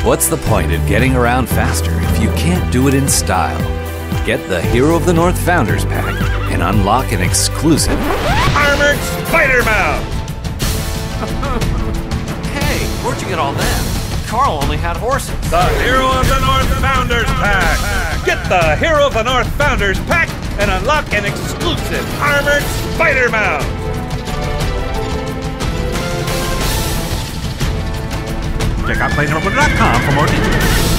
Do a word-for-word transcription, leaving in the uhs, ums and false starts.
What's the point in getting around faster if you can't do it in style? Get the Hero of the North Founders Pack and unlock an exclusive Armored Spider Mount! Hey, where'd you get all that? Carl only had horses. The Hero of the North Founders Pack! Get the Hero of the North Founders Pack and unlock an exclusive Armored Spider Mount! Check out play neverwinter dot com for more details.